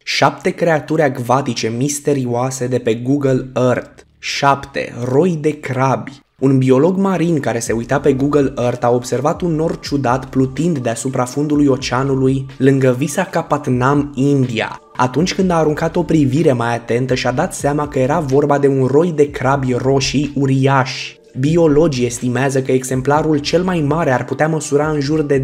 7 creaturi acvatice misterioase de pe Google Earth. 7. Roi de crabi. Un biolog marin care se uita pe Google Earth a observat un nor ciudat plutind deasupra fundului oceanului lângă Visakhapatnam, India. Atunci când a aruncat o privire mai atentă și-a dat seama că era vorba de un roi de crabi roșii uriași. Biologii estimează că exemplarul cel mai mare ar putea măsura în jur de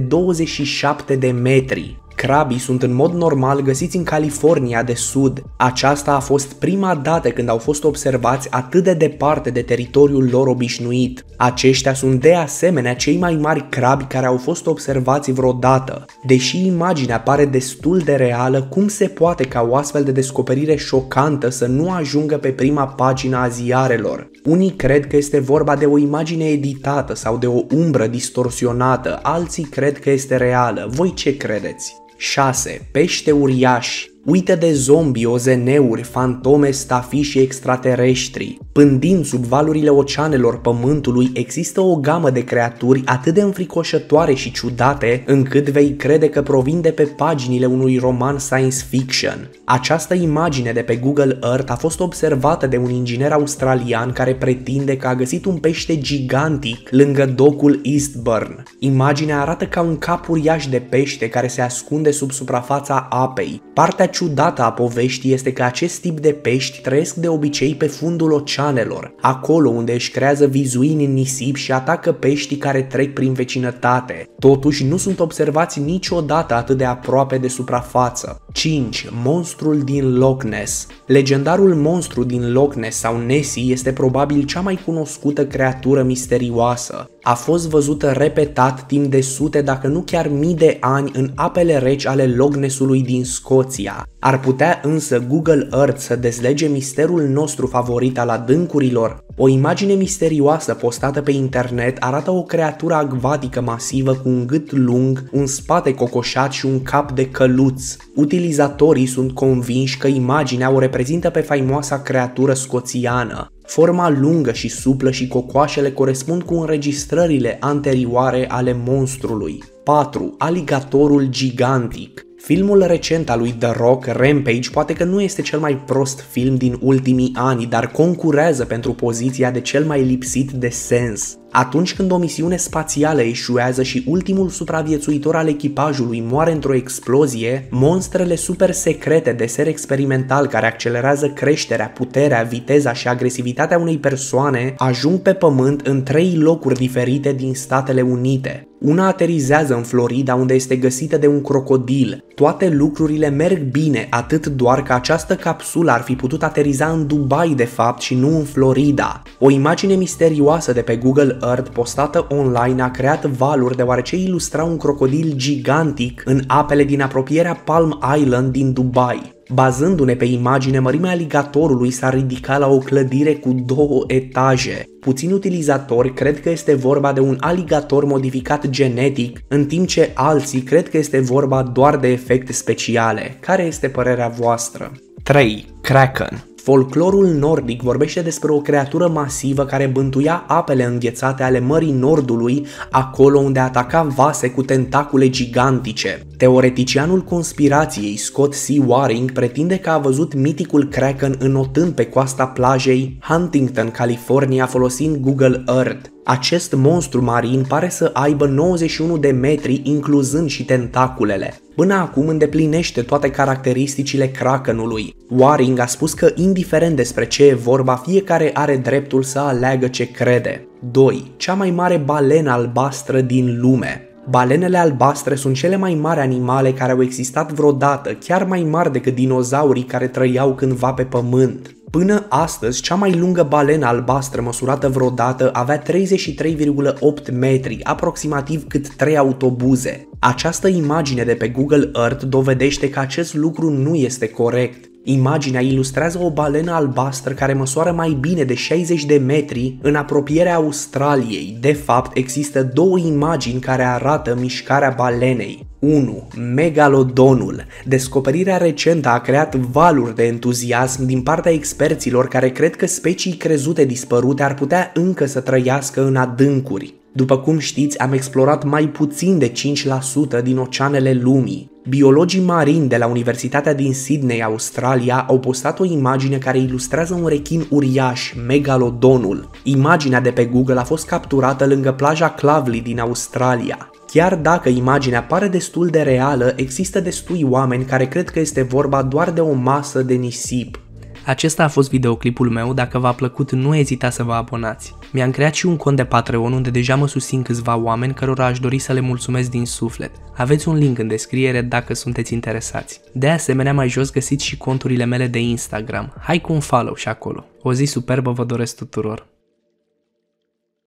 27 de metri. Crabii sunt în mod normal găsiți în California de Sud. Aceasta a fost prima dată când au fost observați atât de departe de teritoriul lor obișnuit. Aceștia sunt de asemenea cei mai mari crabi care au fost observați vreodată. Deși imaginea pare destul de reală, cum se poate ca o astfel de descoperire șocantă să nu ajungă pe prima pagină a ziarelor? Unii cred că este vorba de o imagine editată sau de o umbră distorsionată, alții cred că este reală. Voi ce credeți? 6. Pește uriași. Uite de zombi, ozeneuri, fantome, stafii și extraterestri. Pândind sub valurile oceanelor pământului, există o gamă de creaturi atât de înfricoșătoare și ciudate, încât vei crede că provin de pe paginile unui roman science fiction. Această imagine de pe Google Earth a fost observată de un inginer australian care pretinde că a găsit un pește gigantic lângă docul Eastburn. Imaginea arată ca un cap uriaș de pește care se ascunde sub suprafața apei. Partea ciudată a poveștii este că acest tip de pești trăiesc de obicei pe fundul oceanelor, acolo unde își creează vizuini în nisip și atacă peștii care trec prin vecinătate. Totuși, nu sunt observați niciodată atât de aproape de suprafață. 5. Monstrul din Loch Ness. Legendarul monstru din Loch Ness sau Nessie este probabil cea mai cunoscută creatură misterioasă. A fost văzută repetat timp de sute, dacă nu chiar mii de ani în apele reci ale Loch Nessului din Scoția. Ar putea însă Google Earth să dezlege misterul nostru favorit al adâncurilor? O imagine misterioasă postată pe internet arată o creatură acvatică masivă cu un gât lung, un spate cocoșat și un cap de căluț. Utilizatorii sunt convinși că imaginea o reprezintă pe faimoasa creatură scoțiană. Forma lungă și suplă și cocoașele corespund cu înregistrările anterioare ale monstrului. 4. Aligatorul gigantic. Filmul recent al lui The Rock, Rampage, poate că nu este cel mai prost film din ultimii ani, dar concurează pentru poziția de cel mai lipsit de sens. Atunci când o misiune spațială eșuează și ultimul supraviețuitor al echipajului moare într-o explozie, monstrele super secrete de ser experimental care accelerează creșterea, puterea, viteza și agresivitatea unei persoane ajung pe pământ în 3 locuri diferite din Statele Unite. Una aterizează în Florida, unde este găsită de un crocodil. Toate lucrurile merg bine, atât doar că această capsulă ar fi putut ateriza în Dubai de fapt și nu în Florida. O imagine misterioasă de pe Google Earth postată online a creat valuri deoarece ilustra un crocodil gigantic în apele din apropierea Palm Island din Dubai. Bazându-ne pe imagine, mărimea aligatorului s-a ridicat la o clădire cu 2 etaje. Puțini utilizatori cred că este vorba de un aligator modificat genetic, în timp ce alții cred că este vorba doar de efecte speciale. Care este părerea voastră? 3. Kraken. Folclorul nordic vorbește despre o creatură masivă care bântuia apele înghețate ale Mării Nordului, acolo unde ataca vase cu tentacule gigantice. Teoreticianul conspirației Scott C. Waring pretinde că a văzut miticul Kraken înotând pe coasta plajei Huntington, California, folosind Google Earth. Acest monstru marin pare să aibă 91 de metri, incluzând și tentaculele. Până acum îndeplinește toate caracteristicile Krakenului. Waring a spus că, indiferent despre ce e vorba, fiecare are dreptul să aleagă ce crede. 2. Cea mai mare balenă albastră din lume. Balenele albastre sunt cele mai mari animale care au existat vreodată, chiar mai mari decât dinozaurii care trăiau cândva pe pământ. Până astăzi, cea mai lungă balenă albastră măsurată vreodată avea 33,8 metri, aproximativ cât 3 autobuze. Această imagine de pe Google Earth dovedește că acest lucru nu este corect. Imaginea ilustrează o balenă albastră care măsoară mai bine de 60 de metri în apropierea Australiei. De fapt, există 2 imagini care arată mișcarea balenei. 1. Megalodonul. Descoperirea recentă a creat valuri de entuziasm din partea experților care cred că specii crezute dispărute ar putea încă să trăiască în adâncuri. După cum știți, am explorat mai puțin de 5% din oceanele lumii. Biologii marini de la Universitatea din Sydney, Australia, au postat o imagine care ilustrează un rechin uriaș, megalodonul. Imaginea de pe Google a fost capturată lângă plaja Clavely din Australia. Chiar dacă imaginea pare destul de reală, există destui oameni care cred că este vorba doar de o masă de nisip. Acesta a fost videoclipul meu, dacă v-a plăcut nu ezitați să vă abonați. Mi-am creat și un cont de Patreon unde deja mă susțin câțiva oameni cărora aș dori să le mulțumesc din suflet. Aveți un link în descriere dacă sunteți interesați. De asemenea, mai jos găsiți și conturile mele de Instagram. Hai cu un follow și acolo. O zi superbă vă doresc tuturor!